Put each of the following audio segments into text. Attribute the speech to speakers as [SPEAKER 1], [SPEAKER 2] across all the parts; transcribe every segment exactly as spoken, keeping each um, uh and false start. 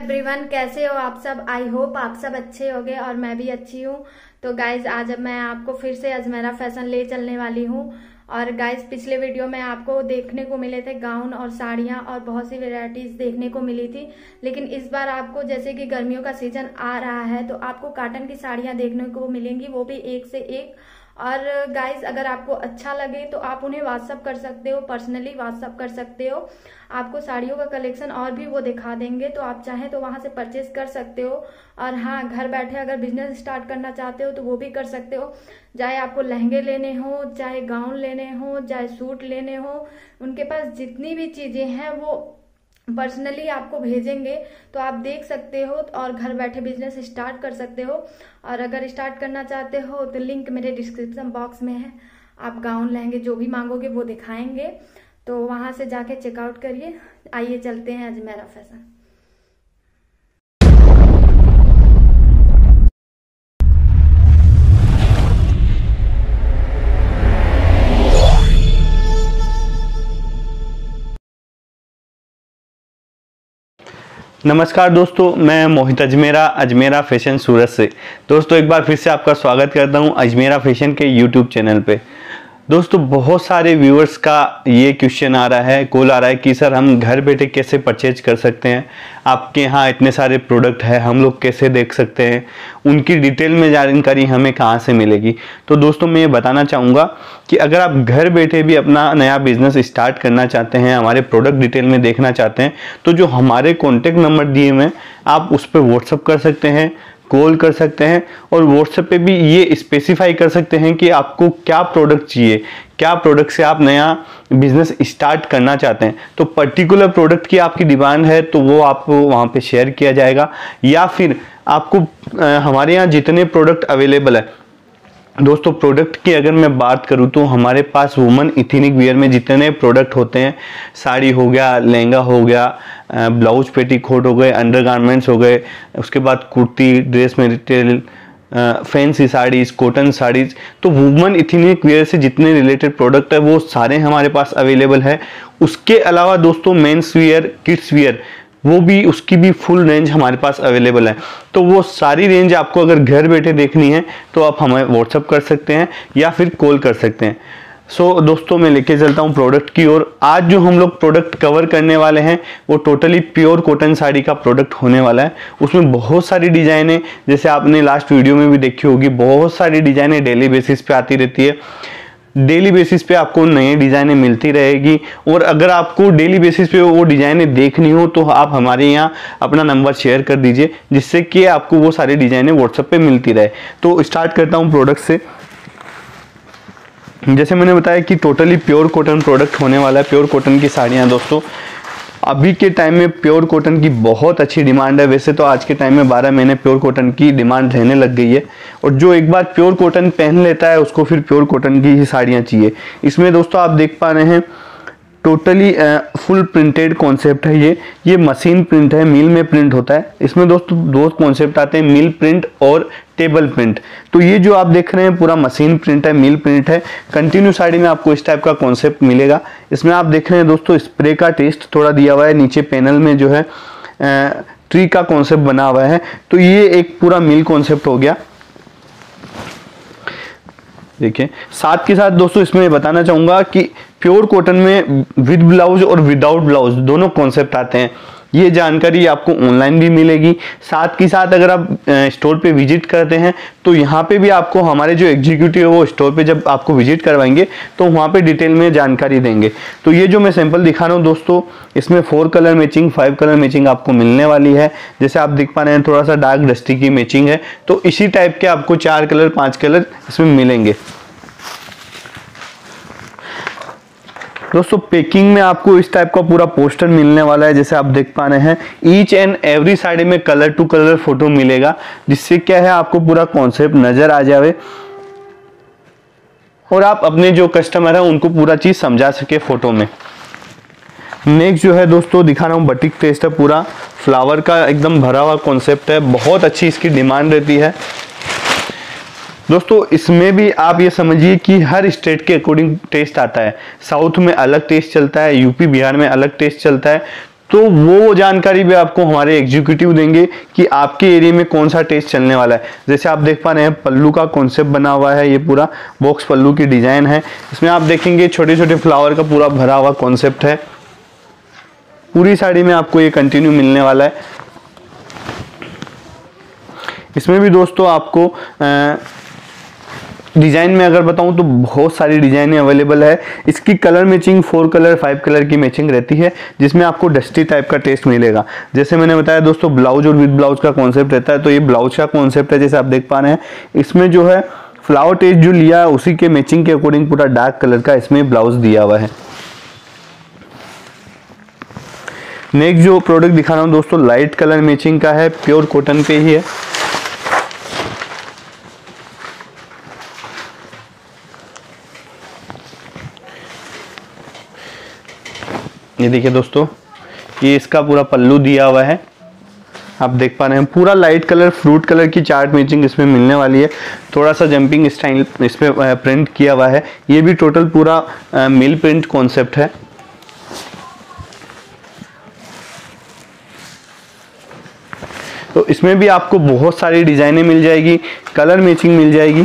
[SPEAKER 1] Everyone, कैसे हो आप सब। आई होप आप सब अच्छे होंगे और मैं भी अच्छी हूँ। तो गाइज आज अब मैं आपको फिर से अजमेरा फैशन ले चलने वाली हूँ। और गाइज पिछले वीडियो में आपको देखने को मिले थे गाउन और साड़ियाँ और बहुत सी वेराइटीज देखने को मिली थी। लेकिन इस बार आपको जैसे कि गर्मियों का सीजन आ रहा है तो आपको कॉटन की साड़ियाँ देखने को मिलेंगी, वो भी एक से एक। और गाइज अगर आपको अच्छा लगे तो आप उन्हें व्हाट्सअप कर सकते हो, पर्सनली व्हाट्सअप कर सकते हो। आपको साड़ियों का कलेक्शन और भी वो दिखा देंगे, तो आप चाहें तो वहां से परचेज कर सकते हो। और हाँ, घर बैठे अगर बिजनेस स्टार्ट करना चाहते हो तो वो भी कर सकते हो। चाहे आपको लहंगे लेने हो, चाहे गाउन लेने हो, चाहे सूट लेने हो, उनके पास जितनी भी चीजें हैं वो पर्सनली आपको भेजेंगे, तो आप देख सकते हो और घर बैठे बिजनेस स्टार्ट कर सकते हो। और अगर स्टार्ट करना चाहते हो तो लिंक मेरे डिस्क्रिप्शन बॉक्स में है। आप गाउन लहंगे जो भी मांगोगे वो दिखाएंगे, तो वहां से जाके चेकआउट करिए। आइए चलते हैं अजमेरा फैशन।
[SPEAKER 2] नमस्कार दोस्तों, मैं मोहित अजमेरा अजमेरा फैशन सूरत से। दोस्तों एक बार फिर से आपका स्वागत करता हूं अजमेरा फैशन के यूट्यूब चैनल पे। दोस्तों बहुत सारे व्यूअर्स का ये क्वेश्चन आ रहा है, कॉल आ रहा है कि सर हम घर बैठे कैसे परचेज कर सकते हैं, आपके यहाँ इतने सारे प्रोडक्ट है, हम लोग कैसे देख सकते हैं, उनकी डिटेल में जानकारी हमें कहाँ से मिलेगी। तो दोस्तों मैं ये बताना चाहूँगा कि अगर आप घर बैठे भी अपना नया बिजनेस स्टार्ट करना चाहते हैं, हमारे प्रोडक्ट डिटेल में देखना चाहते हैं, तो जो हमारे कॉन्टेक्ट नंबर दिए हुए हैं आप उस पर व्हाट्सअप कर सकते हैं, कॉल कर सकते हैं। और व्हाट्सएप पे भी ये स्पेसिफाई कर सकते हैं कि आपको क्या प्रोडक्ट चाहिए, क्या प्रोडक्ट से आप नया बिजनेस स्टार्ट करना चाहते हैं। तो पर्टिकुलर प्रोडक्ट की आपकी डिमांड है तो वो आपको वहाँ पे शेयर किया जाएगा, या फिर आपको आ, हमारे यहाँ जितने प्रोडक्ट अवेलेबल है। दोस्तों प्रोडक्ट की अगर मैं बात करूं तो हमारे पास वुमन इथनिक वियर में जितने प्रोडक्ट होते हैं, साड़ी हो गया, लहंगा हो गया, ब्लाउज पेटीकोट हो गए, अंडरगारमेंट्स हो गए, उसके बाद kurti, dress material, fancy saris, cotton saris, तो वुमन इथनिक वियर से जितने रिलेटेड प्रोडक्ट है वो सारे हमारे पास अवेलेबल है। उसके अलावा दोस्तों मेंस वियर, किड्स वियर, वो भी उसकी भी फुल रेंज हमारे पास अवेलेबल है। तो वो सारी रेंज आपको अगर घर बैठे देखनी है तो आप हमें व्हाट्सअप कर सकते हैं या फिर कॉल कर सकते हैं। सो so, दोस्तों मैं लेके चलता हूँ प्रोडक्ट की ओर। आज जो हम लोग प्रोडक्ट कवर करने वाले हैं वो टोटली प्योर कॉटन साड़ी का प्रोडक्ट होने वाला है। उसमें बहुत सारी डिजाइनें, जैसे आपने लास्ट वीडियो में भी देखी होगी, बहुत सारी डिजाइनें डेली बेसिस पे आती रहती है। डेली बेसिस पे आपको नई डिजाइनें मिलती रहेगी। और अगर आपको डेली बेसिस पे वो डिजाइनें देखनी हो तो आप हमारे यहाँ अपना नंबर शेयर कर दीजिए, जिससे कि आपको वो सारी डिजाइनें व्हाट्सएप पे मिलती रहे। तो स्टार्ट करता हूँ प्रोडक्ट से। जैसे मैंने बताया कि टोटली प्योर कॉटन प्रोडक्ट होने वाला है। प्योर कॉटन की साड़ियाँ दोस्तों अभी के टाइम में प्योर कॉटन की बहुत अच्छी डिमांड है। वैसे तो आज के टाइम में बारह महीने प्योर कॉटन की डिमांड रहने लग गई है, और जो एक बार प्योर कॉटन पहन लेता है उसको फिर प्योर कॉटन की ही साड़ियाँ चाहिए। इसमें दोस्तों आप देख पा रहे हैं टोटली फुल प्रिंटेड कॉन्सेप्ट है। ये ये मशीन प्रिंट है, मिल में प्रिंट होता है। इसमें दोस्तों दो कॉन्सेप्ट आते हैं, मिल प्रिंट और टेबल प्रिंट। तो ये जो आप देख रहे हैं पूरा मशीन प्रिंट है, मिल प्रिंट है। कंटिन्यू साड़ी में आपको इस टाइप का कॉन्सेप्ट मिलेगा। इसमें आप देख रहे हैं दोस्तों स्प्रे का टेस्ट थोड़ा दिया हुआ है, नीचे पैनल में जो है ट्री का कॉन्सेप्ट बना हुआ है। तो ये एक पूरा मिल कॉन्सेप्ट हो गया। देखिए साथ के साथ दोस्तों इसमें बताना चाहूंगा कि प्योर कॉटन में विद ब्लाउज और विदाउट ब्लाउज दोनों कॉन्सेप्ट आते हैं। ये जानकारी आपको ऑनलाइन भी मिलेगी। साथ के साथ अगर आप स्टोर पे विजिट करते हैं तो यहाँ पे भी आपको हमारे जो एग्जीक्यूटिव है वो स्टोर पे जब आपको विजिट करवाएंगे तो वहाँ पे डिटेल में जानकारी देंगे। तो ये जो मैं सैंपल दिखा रहा हूँ दोस्तों, इसमें four colour matching, five colour matching आपको मिलने वाली है। जैसे आप देख पा रहे हैं थोड़ा सा डार्क डस्टी की मैचिंग है, तो इसी टाइप के आपको चार कलर पाँच कलर इसमें मिलेंगे। दोस्तों पैकिंग में आपको इस टाइप का पूरा पोस्टर मिलने वाला है। जैसे आप देख पा रहे हैं ईच एंड एवरी साड़ी में कलर टू कलर फोटो मिलेगा, जिससे क्या है आपको पूरा कॉन्सेप्ट नजर आ जाए और आप अपने जो कस्टमर है उनको पूरा चीज समझा सके फोटो में। नेक्स्ट जो है दोस्तों दिखा रहा हूँ बटिक टेस्ट है, पूरा फ्लावर का एकदम भरा हुआ कॉन्सेप्ट है। बहुत अच्छी इसकी डिमांड रहती है दोस्तों। इसमें भी आप ये समझिए कि हर स्टेट के अकॉर्डिंग टेस्ट आता है। साउथ में अलग टेस्ट चलता है, यूपी बिहार में अलग टेस्ट चलता है। तो वो जानकारी भी आपको हमारे एग्जीक्यूटिव देंगे कि आपके एरिया में कौन सा टेस्ट चलने वाला है। जैसे आप देख पा रहे हैं पल्लू का कॉन्सेप्ट बना हुआ है, ये पूरा बॉक्स पल्लू की डिजाइन है। इसमें आप देखेंगे छोटे छोटे फ्लावर का पूरा भरा हुआ कॉन्सेप्ट है। पूरी साड़ी में आपको ये कंटिन्यू मिलने वाला है। इसमें भी दोस्तों आपको डिजाइन में अगर बताऊं तो बहुत सारी डिजाइनें अवेलेबल है। इसकी colour matching four colour five colour की मैचिंग रहती है, जिसमें आपको डस्टी टाइप का टेस्ट मिलेगा। जैसे मैंने बताया दोस्तों ब्लाउज और विद ब्लाउज का कॉन्सेप्ट रहता है, तो ये ब्लाउज का कॉन्सेप्ट है। जैसे आप देख पा रहे हैं इसमें जो है फ्लावर टेस्ट जो लिया है उसी के मैचिंग के अकॉर्डिंग पूरा डार्क कलर का इसमें ब्लाउज दिया हुआ है। नेक्स्ट जो प्रोडक्ट दिखा रहा हूँ दोस्तों लाइट कलर मैचिंग का है, प्योर कॉटन पे ही है। ये देखिए दोस्तों, ये इसका पूरा पल्लू दिया हुआ है, आप देख पा रहे हैं। पूरा लाइट कलर फ्रूट कलर की चार्ट मैचिंग इसमें मिलने वाली है। थोड़ा सा जंपिंग स्टाइल इसमें प्रिंट किया हुआ है। ये भी टोटल पूरा मिल प्रिंट कॉन्सेप्ट है। तो इसमें भी आपको बहुत सारी डिजाइनें मिल जाएगी, कलर मैचिंग मिल जाएगी।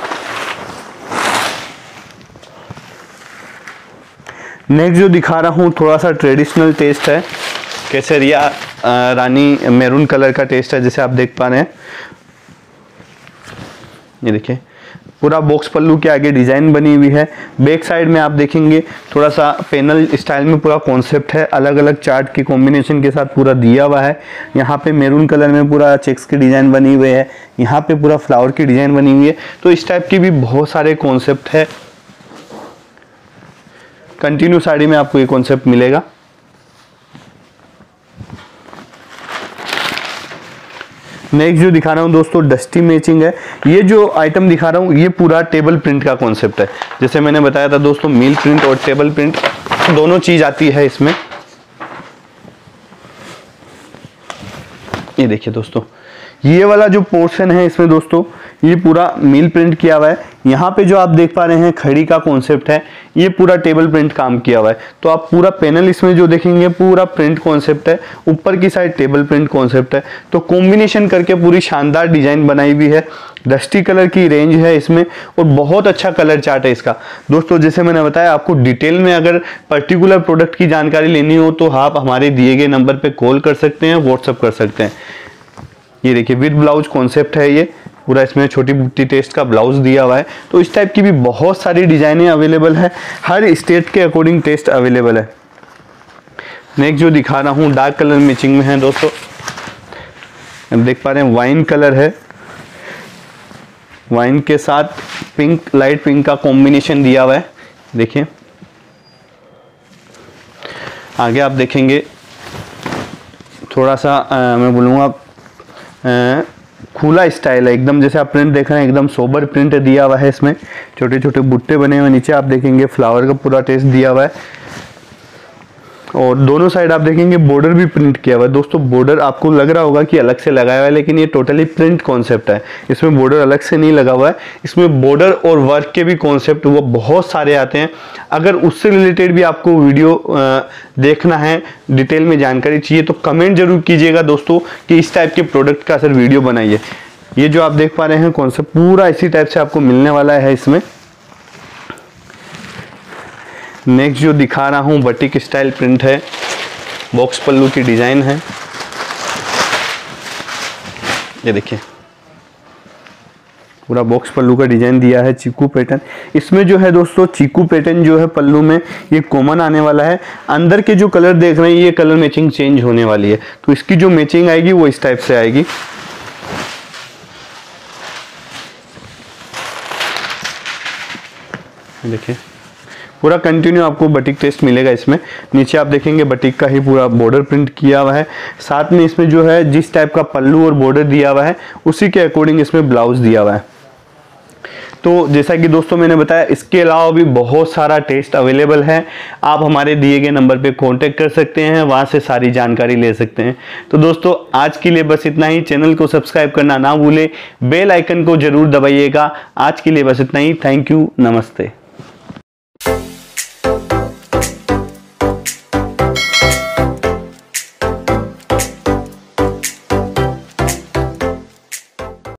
[SPEAKER 2] नेक्स्ट जो दिखा रहा हूँ थोड़ा सा ट्रेडिशनल टेस्ट है, केसरिया रानी मैरून कलर का टेस्ट है। जैसे आप देख पा रहे हैं, ये देखिए पूरा बॉक्स पल्लू के आगे डिजाइन बनी हुई है। बैक साइड में आप देखेंगे थोड़ा सा पैनल स्टाइल में पूरा कॉन्सेप्ट है, अलग अलग चार्ट की कॉम्बिनेशन के साथ पूरा दिया हुआ है। यहाँ पे मैरून कलर में पूरा चेक्स की डिजाइन बनी हुई है, यहाँ पे पूरा फ्लावर की डिजाइन बनी हुई है। तो इस टाइप की भी बहुत सारे कॉन्सेप्ट है। कंटिन्यू साड़ी में आपको ये कॉन्सेप्ट मिलेगा। नेक्स्ट जो दिखा रहा हूँ दोस्तों डस्टी मैचिंग है। ये जो आइटम दिखा रहा हूँ ये पूरा टेबल प्रिंट का कॉन्सेप्ट है। जैसे मैंने बताया था दोस्तों मील प्रिंट और टेबल प्रिंट दोनों चीज आती है इसमें। ये देखिए दोस्तों, ये वाला जो पोर्शन है इसमें दोस्तों ये पूरा मील प्रिंट किया हुआ है। यहाँ पे जो आप देख पा रहे हैं खड़ी का कॉन्सेप्ट है, ये पूरा टेबल प्रिंट काम किया हुआ है। तो आप पूरा पैनल इसमें जो देखेंगे पूरा प्रिंट कॉन्सेप्ट है, ऊपर की साइड टेबल प्रिंट कॉन्सेप्ट है। तो कॉम्बिनेशन करके पूरी शानदार डिजाइन बनाई हुई है। डस्टी कलर की रेंज है इसमें और बहुत अच्छा कलर चार्ट है इसका। दोस्तों जैसे मैंने बताया आपको डिटेल में अगर पर्टिकुलर प्रोडक्ट की जानकारी लेनी हो तो आप हमारे दिए गए नंबर पे कॉल कर सकते हैं, व्हाट्सअप कर सकते हैं। ये देखिए विद ब्लाउज कॉन्सेप्ट है, ये पूरा इसमें छोटी बुट्टी टेस्ट का ब्लाउज दिया हुआ है। तो इस टाइप की भी बहुत सारी डिजाइनें अवेलेबल है, हर स्टेट के अकॉर्डिंग टेस्ट अवेलेबल है। नेक्स्ट जो दिखा रहा हूँ डार्क कलर मैचिंग में है दोस्तों, आप देख पा रहे हैं वाइन कलर है, वाइन के साथ पिंक लाइट पिंक का कॉम्बिनेशन दिया हुआ है। देखिए आगे आप देखेंगे थोड़ा सा आ, मैं बोलूँगा खुला स्टाइल है एकदम। जैसे आप प्रिंट देख रहे हैं एकदम सोबर प्रिंट दिया हुआ है इसमें, छोटे छोटे बुट्टे बने हुए। नीचे आप देखेंगे फ्लावर का पूरा टेस्ट दिया हुआ है और दोनों साइड आप देखेंगे बॉर्डर भी प्रिंट किया हुआ है। दोस्तों बॉर्डर आपको लग रहा होगा कि अलग से लगाया हुआ है, लेकिन ये टोटली प्रिंट कॉन्सेप्ट है, इसमें बॉर्डर अलग से नहीं लगा हुआ है। इसमें बॉर्डर और वर्क के भी कॉन्सेप्ट वो बहुत सारे आते हैं। अगर उससे रिलेटेड भी आपको वीडियो देखना है, डिटेल में जानकारी चाहिए तो कमेंट जरूर कीजिएगा दोस्तों कि इस टाइप के प्रोडक्ट का सर वीडियो बनाइए। ये जो आप देख पा रहे हैं कॉन्सेप्ट पूरा इसी टाइप से आपको मिलने वाला है इसमें। नेक्स्ट जो दिखा रहा हूँ बटिक स्टाइल प्रिंट है, बॉक्स पल्लू की डिजाइन है। ये देखिए पूरा बॉक्स पल्लू का डिजाइन दिया है, चीकू पैटर्न। इसमें जो है दोस्तों चीकू पैटर्न जो है पल्लू में ये कॉमन आने वाला है। अंदर के जो कलर देख रहे हैं ये कलर मैचिंग चेंज होने वाली है, तो इसकी जो मैचिंग आएगी वो इस टाइप से आएगी। देखिए पूरा कंटिन्यू आपको बटिक टेस्ट मिलेगा इसमें। नीचे आप देखेंगे बटिक का ही पूरा बॉर्डर प्रिंट किया हुआ है, साथ में इसमें जो है जिस टाइप का पल्लू और बॉर्डर दिया हुआ है उसी के अकॉर्डिंग इसमें ब्लाउज दिया हुआ है। तो जैसा कि दोस्तों मैंने बताया इसके अलावा भी बहुत सारा टेस्ट अवेलेबल है। आप हमारे दिए गए नंबर पे कांटेक्ट कर सकते हैं, वहां से सारी जानकारी ले सकते हैं। तो दोस्तों आज के लिए बस इतना ही। चैनल को सब्सक्राइब करना ना भूलें, बेल आइकन को जरूर दबाइएगा। आज के लिए बस इतना ही। थैंक यू, नमस्ते।